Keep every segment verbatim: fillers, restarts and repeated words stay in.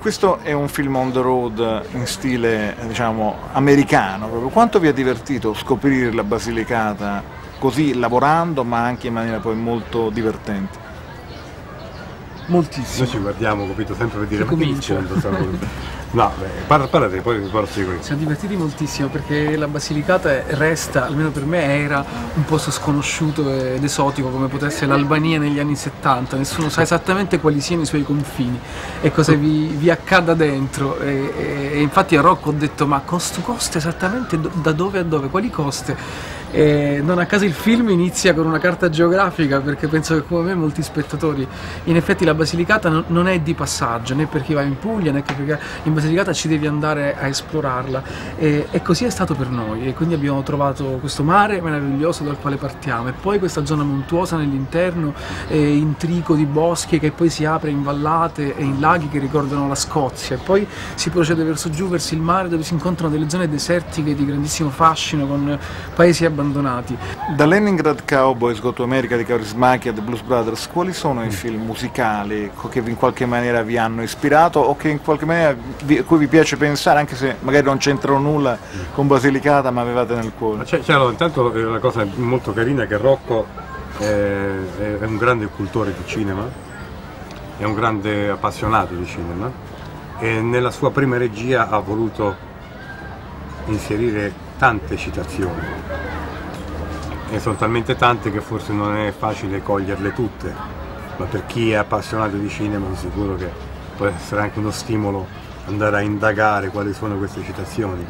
Questo è un film on the road in stile, diciamo, americano. Proprio. Quanto vi ha divertito scoprire la Basilicata così lavorando, ma anche in maniera poi molto divertente? Moltissimo. Noi ci guardiamo, capito, sempre per dire, Si ma che comincia. rispondo? No, beh, parla, parla te, poi proseguo io. Siamo divertiti moltissimo perché la Basilicata resta, almeno per me, era un posto sconosciuto ed esotico come potesse l'Albania negli anni settanta. Nessuno sa esattamente quali siano i suoi confini e cosa vi, vi accada dentro. E, e, e infatti a Rocco ho detto: ma costo coste esattamente do, da dove a dove? Quali coste? E non a caso il film inizia con una carta geografica, perché penso che come me molti spettatori, in effetti la Basilicata non, non è di passaggio né per chi va in Puglia né perché in Basilicata ci devi andare a esplorarla, e, e così è stato per noi, e quindi abbiamo trovato questo mare meraviglioso dal quale partiamo e poi questa zona montuosa nell'interno, e intrico di boschi che poi si apre in vallate e in laghi che ricordano la Scozia, e poi si procede verso giù verso il mare dove si incontrano delle zone desertiche di grandissimo fascino con paesi abbandonati. Da Leningrad Cowboys Go to America di Kaurismäki e The Blues Brothers, quali sono i film musicali che in qualche maniera vi hanno ispirato o che in qualche maniera vi, a cui vi piace pensare, anche se magari non c'entrano nulla con Basilicata, ma avevate nel cuore? C'è, c'è, allora, intanto una cosa molto carina è che Rocco è, è un grande cultore di cinema, è un grande appassionato di cinema e nella sua prima regia ha voluto inserire tante citazioni. E sono talmente tante che forse non è facile coglierle tutte, ma per chi è appassionato di cinema di sicuro che può essere anche uno stimolo andare a indagare quali sono queste citazioni.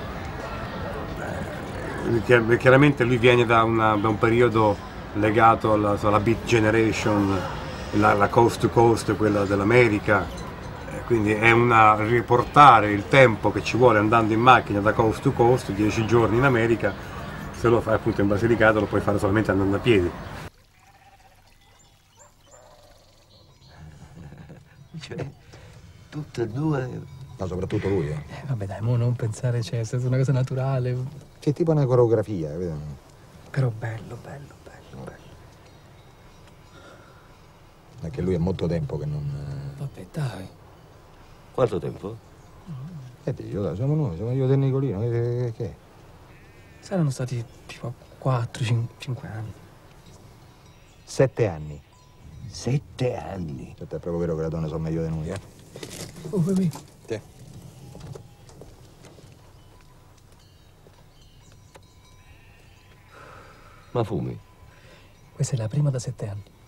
Eh, chiaramente lui viene da, una, da un periodo legato alla, alla Beat Generation, la, la Coast to Coast, quella dell'America, eh, quindi è una riportare il tempo che ci vuole andando in macchina da Coast to Coast, dieci giorni in America. Se lo fai appunto in Basilicata lo puoi fare solamente andando a piedi. Cioè, tutte e due... No, soprattutto lui, eh. Eh, vabbè dai, mo non pensare, cioè, è stata una cosa naturale. C'è tipo una coreografia, capito? Però bello, bello, bello, bello. Perché lui è molto tempo che non... Vabbè dai. Quanto tempo? Eh, io, dai, siamo noi, siamo io e Nicolino, che, che è? Saranno stati tipo quattro cinque anni. Sette anni. Sette anni. Certo, è proprio vero che le donne sono meglio di noi, eh? Oh, oui, oui. Sì. Ma fumi? Questa è la prima da sette anni.